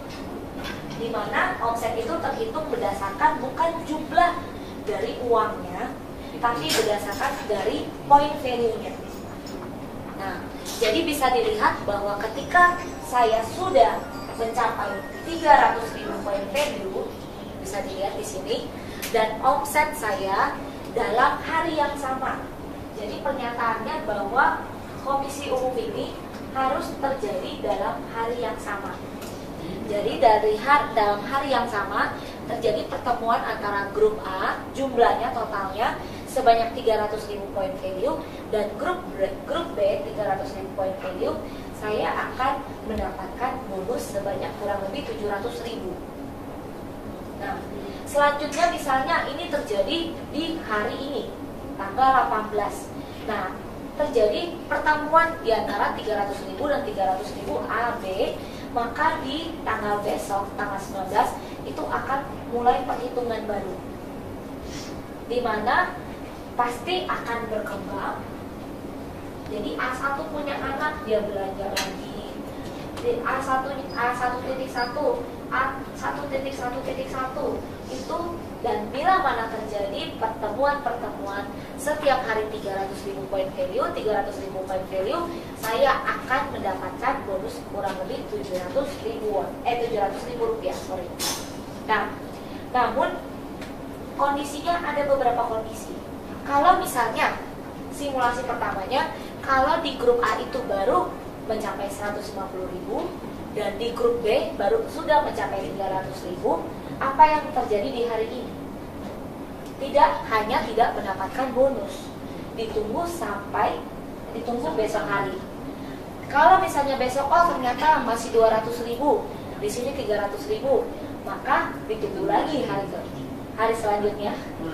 Di mana omset itu terhitung berdasarkan bukan jumlah dari uangnya, tapi berdasarkan dari point value-nya. Nah, jadi bisa dilihat bahwa ketika saya sudah mencapai tiga ratus ribu point value, bisa dilihat di sini, dan omset saya dalam hari yang sama. Jadi pernyataannya bahwa komisi umum ini harus terjadi dalam hari yang sama. Jadi dari hari, dalam hari yang sama terjadi pertemuan antara grup A, jumlahnya totalnya sebanyak tiga ratus ribu point value, dan grup grup B tiga ratus ribu point value, saya akan mendapatkan bonus sebanyak kurang lebih tujuh ratus ribu. Nah, selanjutnya misalnya ini terjadi di hari ini, tanggal delapan belas. Nah, terjadi pertemuan di antara tiga ratus ribu dan tiga ratus ribu A B, maka di tanggal besok, tanggal sembilan belas, itu akan mulai perhitungan baru, di mana pasti akan berkembang. Jadi A satu punya anak, dia belanja lagi. Di A satu A satu titik satu, A satu titik satu titik satu itu, dan bila mana terjadi pertemuan-pertemuan setiap hari tiga ratus ribu point value, tiga ratus ribu point value, saya akan mendapatkan bonus kurang lebih tujuh ratus ribu eh tujuh ratus ribu rupiah, sorry. Nah, namun kondisinya ada beberapa kondisi. Kalau misalnya simulasi pertamanya, kalau di grup A itu baru mencapai seratus lima puluh ribu dan di grup B baru sudah mencapai tiga ratus ribu, apa yang terjadi di hari ini? Tidak hanya tidak mendapatkan bonus, ditunggu sampai ditunggu besok hari. Kalau misalnya besok oh ternyata masih dua ratus ribu, di sini tiga ratus ribu, maka ditunggu lagi hari ke hari selanjutnya.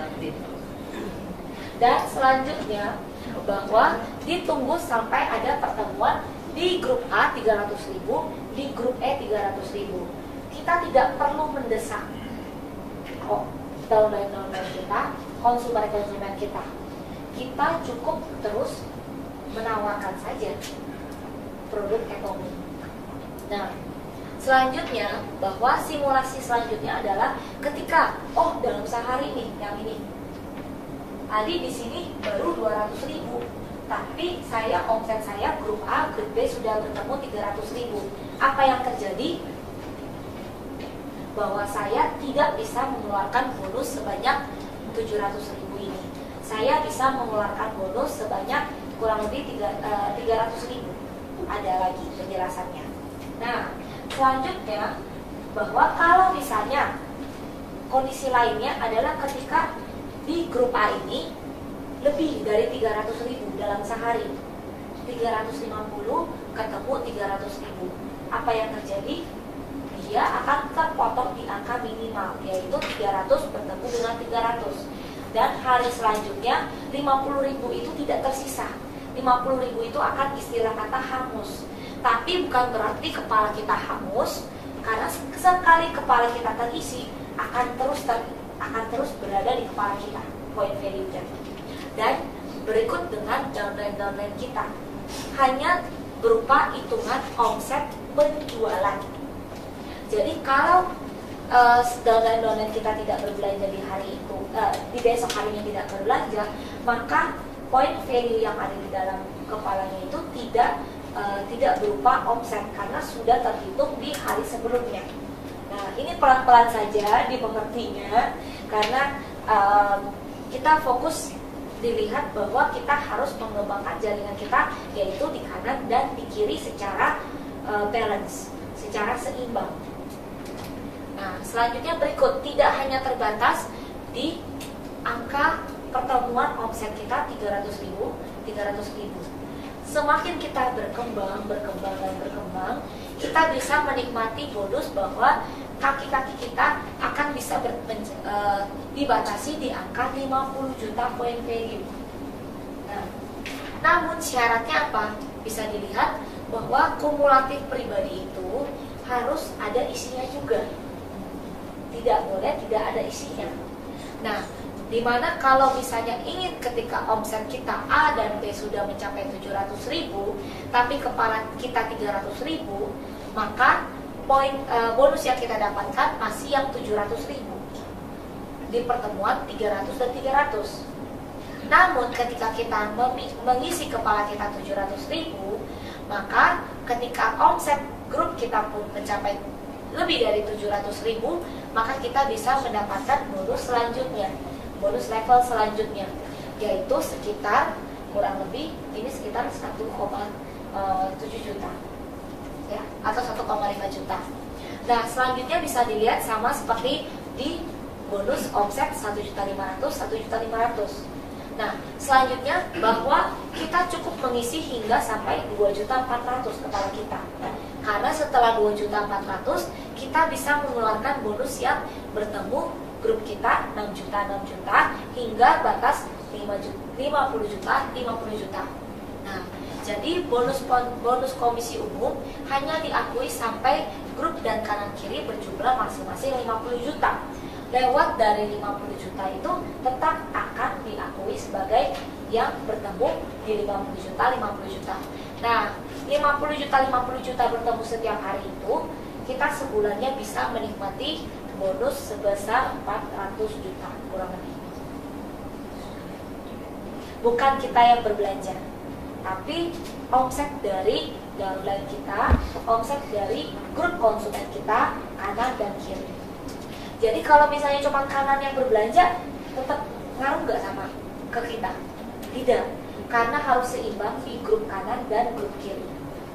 Dan selanjutnya bahwa ditunggu sampai ada pertemuan di grup A tiga ratus ribu, di grup E tiga ratus ribu. Kita tidak perlu mendesak kok downline-downline kita, konsumen-konsumen kita. Kita cukup terus menawarkan saja produk ekonomi. Nah, selanjutnya bahwa simulasi selanjutnya adalah ketika oh dalam sehari nih yang ini tadi di sini baru dua ratus ribu, tapi saya omset saya grup A, grup B sudah bertemu tiga ratus ribu. Apa yang terjadi? Bahwa saya tidak bisa mengeluarkan bonus sebanyak tujuh ratus ribu ini. Saya bisa mengeluarkan bonus sebanyak kurang lebih tiga ratus ribu. Ada lagi penjelasannya. Nah, selanjutnya bahwa kalau misalnya kondisi lainnya adalah ketika di grup A ini lebih dari tiga ratus ribu dalam sehari, tiga ratus lima puluh ketemu tiga ratus ribu. Apa yang terjadi? Dia akan terpotong di angka minimal, yaitu tiga ratus bertemu dengan tiga ratus. Dan hari selanjutnya lima puluh ribu itu tidak tersisa. lima puluh ribu itu akan istilah kata hangus. Tapi bukan berarti kepala kita hangus, karena sekali kepala kita terisi akan terus ter, akan terus berada di kepala kita point value-nya. Dan berikut dengan downline-downline kita hanya berupa hitungan omset penjualan. Jadi kalau uh, downline-downline kita tidak berbelanja di hari itu, uh, di besok harinya tidak berbelanja, maka point value yang ada di dalam kepalanya itu tidak uh, tidak berupa omset karena sudah terhitung di hari sebelumnya. Nah, ini pelan-pelan saja dimengertinya karena uh, kita fokus dilihat bahwa kita harus mengembangkan jaringan kita yaitu di kanan dan di kiri secara uh, balance, secara seimbang. Nah, selanjutnya berikut, tidak hanya terbatas di angka pertemuan omset kita tiga ratus ribu, tiga ratus ribu. Semakin kita berkembang, berkembang, dan berkembang, kita bisa menikmati bonus bahwa kaki-kaki kita akan bisa ber, e, dibatasi di angka lima puluh juta point value. Nah, namun syaratnya apa? Bisa dilihat bahwa kumulatif pribadi itu harus ada isinya juga. Tidak boleh tidak ada isinya. Nah, dimana kalau misalnya ingin ketika omset kita A dan B sudah mencapai tujuh ratus ribu, tapi kepala kita tiga ratus ribu, maka poin e, bonus yang kita dapatkan masih yang tujuh ratus ribu di pertemuan tiga ratus dan tiga ratus. Namun ketika kita mengisi kepala kita tujuh ratus ribu, maka ketika omset grup kita pun mencapai lebih dari tujuh ratus ribu, maka kita bisa mendapatkan bonus selanjutnya, bonus level selanjutnya, yaitu sekitar kurang lebih ini sekitar satu koma tujuh juta ya, atau satu koma lima juta. Nah, selanjutnya bisa dilihat sama seperti di bonus omset satu juta lima ratus, satu juta lima ratus. Nah, selanjutnya bahwa kita cukup mengisi hingga sampai dua juta empat ratus kepala kita. Nah, karena setelah dua juta empat ratus kita bisa mengeluarkan bonus yang bertemu grup kita enam juta, enam juta hingga batas lima puluh juta, lima puluh juta. Nah, jadi bonus bonus komisi umum hanya diakui sampai grup dan kanan kiri berjumlah masing-masing lima puluh juta. Lewat dari lima puluh juta itu tetap akan diakui sebagai yang bertemu di lima puluh juta, lima puluh juta. Nah, lima puluh juta, lima puluh juta bertemu setiap hari itu, kita sebulannya bisa menikmati bonus sebesar empat ratus juta kurang lebih. Bukan kita yang berbelanja, tapi omset dari downline kita, omset dari grup konsumen kita, kanan dan kiri. Jadi kalau misalnya cuma kanan yang berbelanja, tetap ngaruh nggak sama ke kita? Tidak, karena harus seimbang di grup kanan dan grup kiri.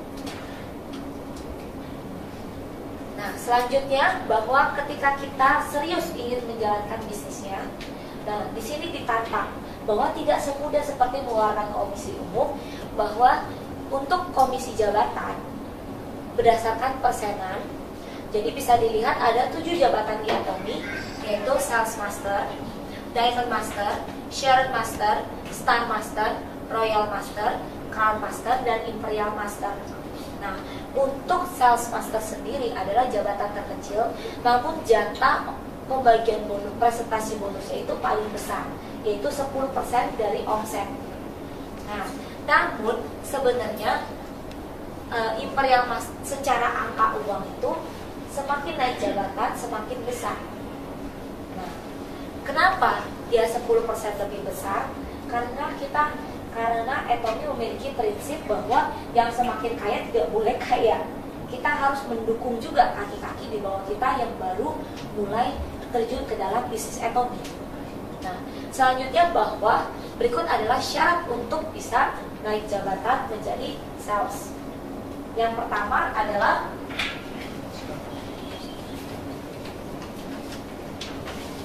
Nah, selanjutnya bahwa ketika kita serius ingin menjalankan bisnisnya, nah di sini ditantang bahwa tidak semudah seperti mengeluarkan komisi umum, bahwa untuk komisi jabatan berdasarkan persenan. Jadi bisa dilihat ada tujuh jabatan di Atomy, yaitu Sales Master, Diamond Master, Sharon Master, Star Master, Royal Master, Crown Master, dan Imperial Master. Nah, untuk Sales Master sendiri adalah jabatan terkecil, namun jatah pembagian bonus, presentasi bonusnya itu paling besar, yaitu sepuluh persen dari omset. Nah, namun sebenarnya uh, Imperial Master secara angka uang itu semakin naik jabatan semakin besar. Nah, kenapa dia sepuluh persen lebih besar? Karena kita karena Atomy memiliki prinsip bahwa yang semakin kaya tidak boleh kaya. Kita harus mendukung juga kaki-kaki di bawah kita yang baru mulai terjun ke dalam bisnis Atomy. Nah, selanjutnya bahwa berikut adalah syarat untuk bisa naik jabatan menjadi sales. Yang pertama adalah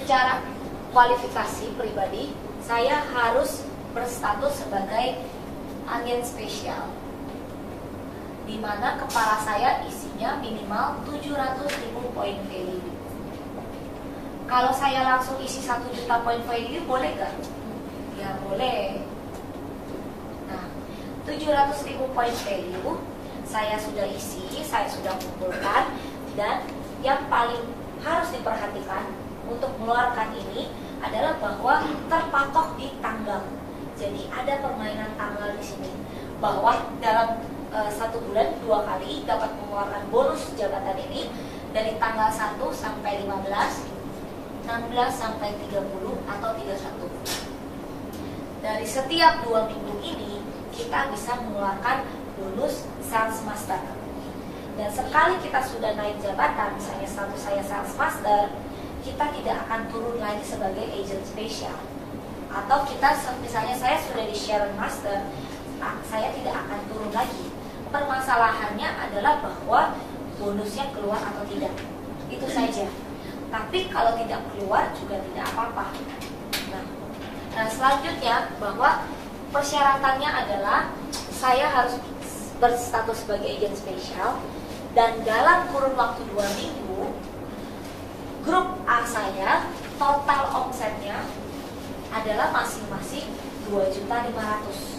secara kualifikasi pribadi, saya harus berstatus sebagai agen spesial, di mana kepala saya isinya minimal tujuh ratus ribu poin value. Kalau saya langsung isi satu juta poin value, boleh gak? Ya boleh. Nah, tujuh ratus ribu poin value saya sudah isi, saya sudah kumpulkan. Dan yang paling harus diperhatikan untuk mengeluarkan ini adalah bahwa terpatok di tanggal. Jadi ada permainan tanggal di sini, bahwa dalam e, satu bulan dua kali dapat mengeluarkan bonus jabatan ini dari tanggal satu sampai lima belas, enam belas sampai tiga puluh atau tiga puluh satu. Dari setiap dua minggu ini kita bisa mengeluarkan bonus sales master. Dan sekali kita sudah naik jabatan, misalnya status saya sales master, kita tidak akan turun lagi sebagai agent spesial. Atau kita, misalnya saya sudah di Sharon Master, saya tidak akan turun lagi. Permasalahannya adalah bahwa bonusnya keluar atau tidak. Itu saja. Tapi kalau tidak keluar juga tidak apa-apa. Nah, nah selanjutnya bahwa persyaratannya adalah saya harus berstatus sebagai agent spesial. Dan dalam kurun waktu dua minggu, grup A saya total omsetnya adalah masing-masing dua juta lima ratus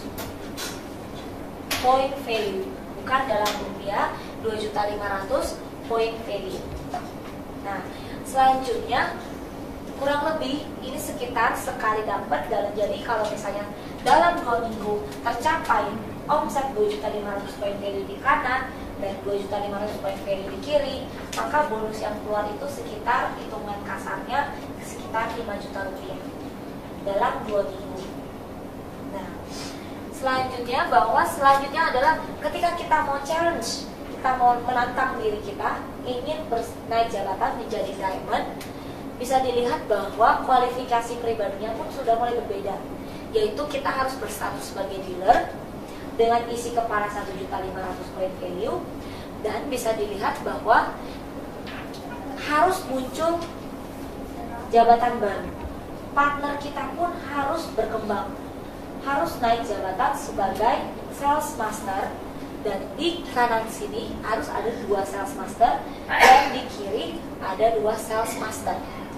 point value, bukan dalam rupiah, dua juta lima ratus point value. Nah, selanjutnya kurang lebih ini sekitar sekali dapat. Dalam jadi kalau misalnya dalam dua minggu tercapai omset dua juta lima ratus point value di kanan dan dua juta lima ratus point value di kiri, maka bonus yang keluar itu sekitar, hitungan kasarnya sekitar lima juta rupiah dalam dua minggu. Nah, selanjutnya bahwa selanjutnya adalah ketika kita mau challenge, kita mau menantang diri kita, ingin naik jabatan menjadi diamond, bisa dilihat bahwa kualifikasi pribadinya pun sudah mulai berbeda. Yaitu kita harus berstatus sebagai dealer dengan isi kepala satu juta lima ratus point value, dan bisa dilihat bahwa harus muncul jabatan baru. Partner kita pun harus berkembang, harus naik jabatan sebagai sales master, dan di kanan sini harus ada dua sales master dan di kiri ada dua sales master.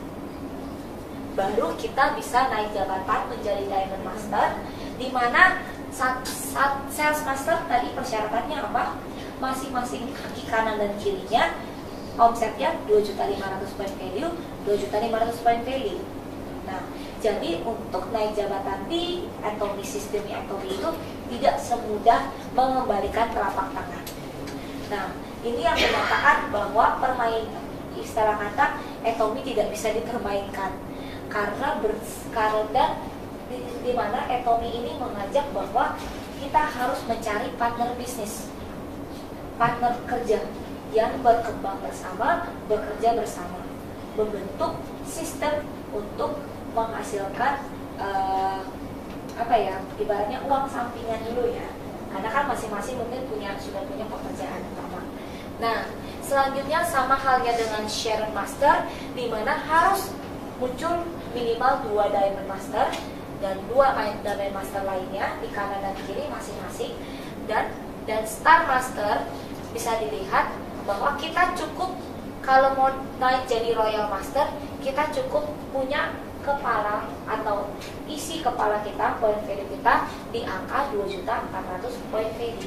Baru kita bisa naik jabatan menjadi diamond master, di mana saat, saat sales master tadi persyaratannya apa? Masing-masing kaki kanan dan kirinya omsetnya dua juta lima ratus point value, dua juta lima ratus point value. Nah, jadi untuk naik jabatan di Atomy, sistem Atomy itu tidak semudah mengembalikan telapak tangan. Nah, ini yang menyatakan bahwa permain istilah kata Atomy tidak bisa dipermainkan karena ber, karena di, di mana Atomy ini mengajak bahwa kita harus mencari partner bisnis, partner kerja yang berkembang bersama, bekerja bersama, membentuk sistem untuk menghasilkan uh, apa ya, ibaratnya uang sampingan dulu ya, karena kan masing-masing mungkin punya sudah punya pekerjaan utama. Nah, selanjutnya sama halnya dengan Sharon Master, di mana harus muncul minimal dua Diamond Master dan dua Diamond Master lainnya di kanan dan kiri masing-masing. Dan dan Star Master bisa dilihat bahwa kita cukup kalau mau naik jadi Royal Master, kita cukup punya kepala atau isi kepala kita, point value kita di angka dua juta empat ratus point value.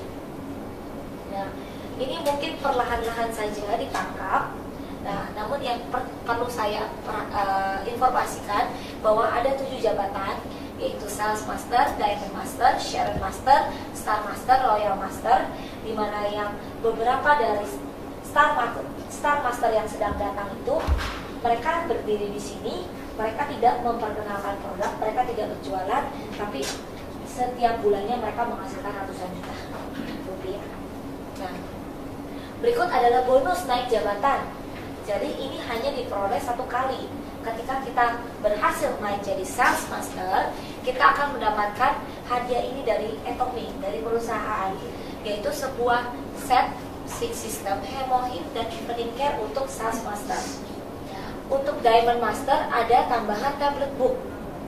Nah, ini mungkin perlahan-lahan saja ditangkap. Nah, namun yang per, perlu saya uh, informasikan bahwa ada tujuh jabatan, yaitu Sales Master, Diamond Master, Sharon Master, Star Master, Royal Master, di mana yang beberapa dari Star Master, Star Master yang sedang datang itu mereka berdiri di sini. Mereka tidak memperkenalkan produk, mereka tidak berjualan, tapi setiap bulannya mereka menghasilkan ratusan juta rupiah. Nah, berikut adalah bonus naik jabatan. Jadi ini hanya diperoleh satu kali. Ketika kita berhasil naik jadi Sales Master, kita akan mendapatkan hadiah ini dari Atomy, dari perusahaan, yaitu sebuah set six system, Hemohim dan Evening Care untuk Sales Master. Untuk Diamond Master ada tambahan tablet book.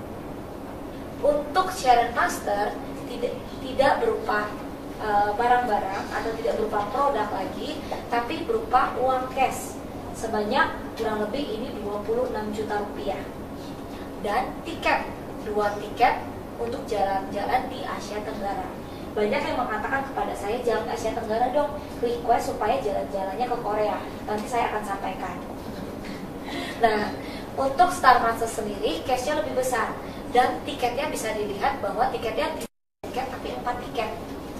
Untuk Sharon Master tidak tidak berupa barang-barang uh, atau tidak berupa produk lagi, tapi berupa uang cash sebanyak kurang lebih ini dua puluh enam juta rupiah dan tiket, dua tiket untuk jalan-jalan di Asia Tenggara. Banyak yang mengatakan kepada saya, jalan ke Asia Tenggara dong, request supaya jalan-jalannya ke Korea. Nanti saya akan sampaikan. Nah, untuk Star Master sendiri cashnya lebih besar dan tiketnya bisa dilihat bahwa tiketnya tiket tapi empat tiket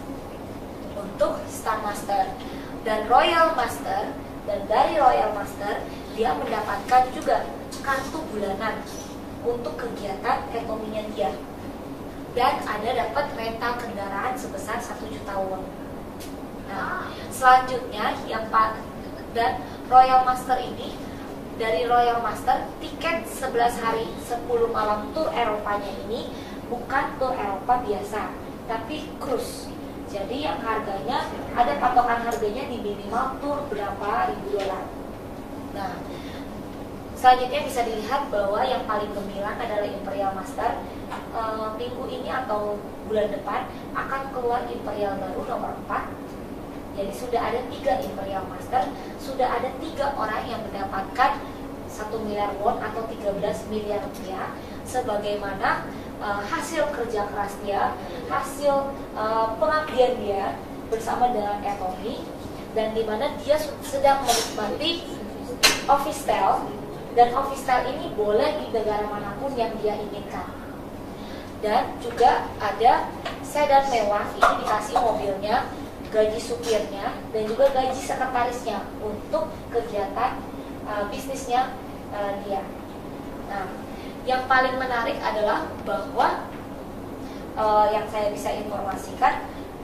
untuk Star Master dan Royal Master. Dan dari Royal Master dia mendapatkan juga kartu bulanan untuk kegiatan ekonominya dia, dan ada dapat rental kendaraan sebesar satu juta won. Nah, selanjutnya yang pak dan Royal Master ini, dari Royal Master tiket sebelas hari sepuluh malam tur Eropanya ini bukan tur Eropa biasa, tapi cruise. Jadi yang harganya ada patokan harganya di minimal tur berapa ribu dolar. Nah, selanjutnya bisa dilihat bahwa yang paling gemilang adalah Imperial Master. E, minggu ini atau bulan depan akan keluar Imperial baru nomor empat. Jadi sudah ada tiga Imperial Master, sudah ada tiga orang yang mendapatkan satu miliar won atau tiga belas miliar rupiah sebagaimana Uh, hasil kerja keras dia, hasil uh, pengabdian dia bersama dengan Atomy, dan dimana dia sedang menikmati office style, dan office style ini boleh di negara manapun yang dia inginkan. Dan juga ada sedan mewah, ini dikasih mobilnya, gaji supirnya, dan juga gaji sekretarisnya untuk kegiatan uh, bisnisnya uh, dia. Nah, yang paling menarik adalah bahwa uh, yang saya bisa informasikan,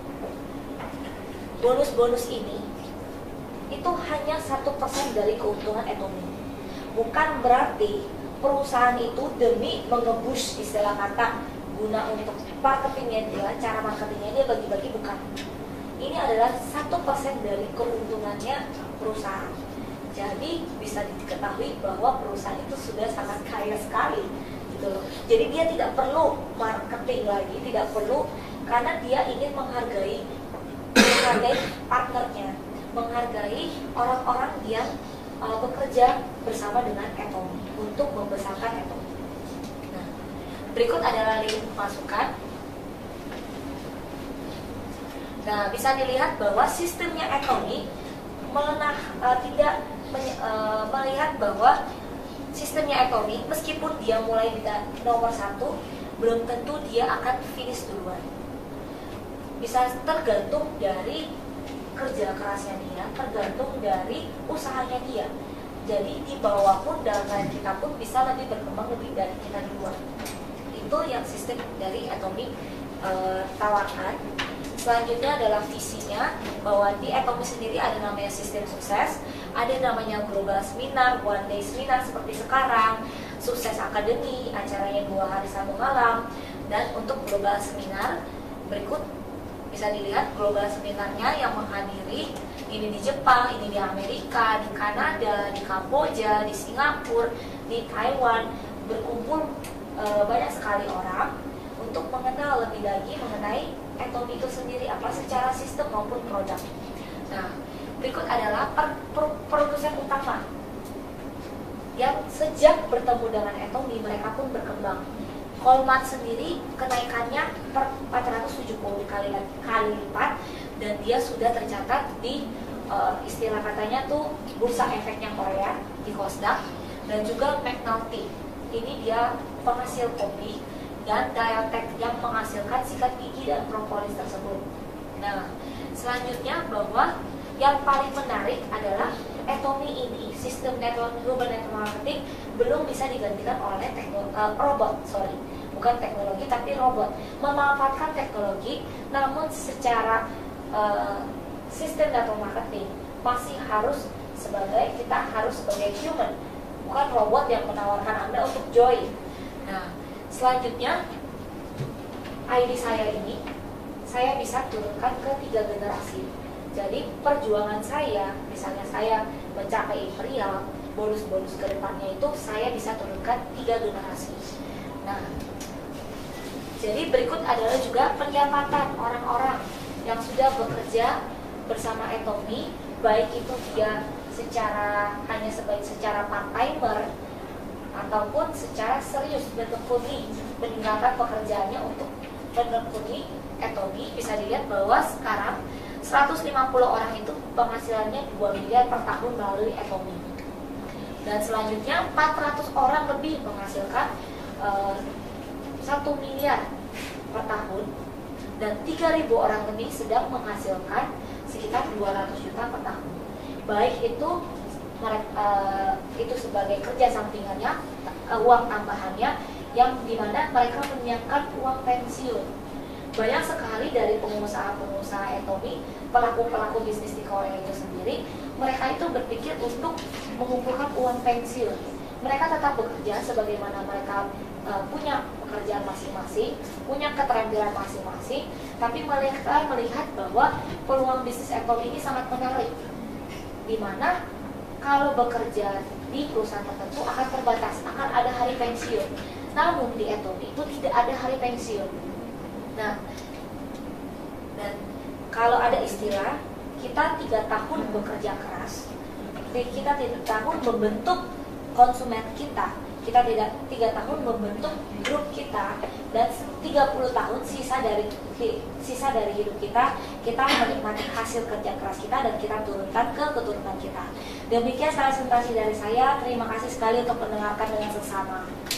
bonus-bonus ini itu hanya satu persen dari keuntungan Atomy. Bukan berarti perusahaan itu demi mengebus istilah kata guna untuk marketingnya dia, cara marketingnya dia bagi-bagi, bukan. Ini adalah satu persen dari keuntungannya perusahaan. Jadi bisa diketahui bahwa perusahaan itu sudah sangat kaya sekali, gitu loh. Jadi dia tidak perlu marketing lagi, tidak perlu, karena dia ingin menghargai, menghargai partnernya, menghargai orang-orang yang uh, bekerja bersama dengan Atomy untuk membesarkan Atomy. Nah, berikut adalah link masukan. Nah, bisa dilihat bahwa sistemnya Atomy melenah, uh, tidak men- uh, melihat bahwa sistemnya Atomy meskipun dia mulai di nomor satu, belum tentu dia akan finish duluan. Bisa tergantung dari kerja kerasnya dia, tergantung dari usahanya dia. Jadi di bawah pun dalam kita pun bisa lebih berkembang lebih dari kita duluan. Itu yang sistem dari Atomy uh, tawarkan. Selanjutnya adalah visinya, bahwa di Atomy sendiri ada namanya sistem sukses, ada namanya global seminar, one day seminar seperti sekarang, sukses akademi, acaranya dua hari satu malam. Dan untuk global seminar berikut bisa dilihat global seminarnya yang menghadiri ini di Jepang, ini di Amerika, di Kanada, di Kamboja, di Singapura, di Taiwan, berkumpul e, banyak sekali orang untuk mengenal lebih lagi mengenai Atomy itu sendiri, apa secara sistem maupun produk. Nah, berikut adalah per, per, produsen utama yang sejak bertemu dengan Atomy mereka pun berkembang. Colmart sendiri kenaikannya per empat ratus tujuh puluh kali, kali lipat, dan dia sudah tercatat di uh, istilah katanya tuh bursa efeknya Korea di Kosdaq, dan juga McNulty. Ini dia penghasil kopi, dan Dialtech yang menghasilkan sikat gigi dan propolis tersebut. Nah, selanjutnya bahwa yang paling menarik adalah Atomy ini sistem network global network marketing belum bisa digantikan oleh teknologi, uh, robot, sorry, bukan teknologi tapi robot. Memanfaatkan teknologi, namun secara uh, sistem network marketing masih harus sebagai kita harus sebagai human, bukan robot yang menawarkan Anda untuk join. Nah, selanjutnya I D saya ini saya bisa turunkan ke tiga generasi. Jadi perjuangan saya, misalnya saya mencapai Imperial, bonus-bonus ke depannya itu saya bisa turunkan tiga generasi. Nah, jadi berikut adalah juga pendapatan orang-orang yang sudah bekerja bersama Etomi, baik itu dia secara hanya sebagai secara part-timer ataupun secara serius menekuni meninggalkan pekerjaannya untuk menekuni Etomi. Bisa dilihat bahwa sekarang seratus lima puluh orang itu penghasilannya dua miliar per tahun melalui Etomi. Dan selanjutnya empat ratus orang lebih menghasilkan uh, satu miliar per tahun, dan tiga ribu orang lebih sedang menghasilkan sekitar dua ratus juta per tahun. Baik itu mereka, uh, itu sebagai kerja sampingannya, uh, uang tambahannya, yang dimana mereka menyiapkan uang pensiun. Banyak sekali dari pengusaha-pengusaha Etomi, pelaku-pelaku bisnis di Korea itu sendiri, mereka itu berpikir untuk mengumpulkan uang pensiun. Mereka tetap bekerja sebagaimana mereka uh, punya pekerjaan masing-masing, punya keterampilan masing-masing, tapi mereka melihat bahwa peluang bisnis Etomi ini sangat menarik, di mana kalau bekerja di perusahaan tertentu akan terbatas, akan ada hari pensiun. Namun di Etomi itu tidak ada hari pensiun. Nah, dan kalau ada istilah kita tiga tahun bekerja keras, kita tiga tahun membentuk konsumen kita, kita tidak tiga tahun membentuk grup kita, dan tiga puluh tahun sisa dari sisa dari hidup kita kita menikmati hasil kerja keras kita dan kita turunkan ke keturunan kita. Demikian presentasi dari saya. Terima kasih sekali untuk mendengarkan dengan seksama.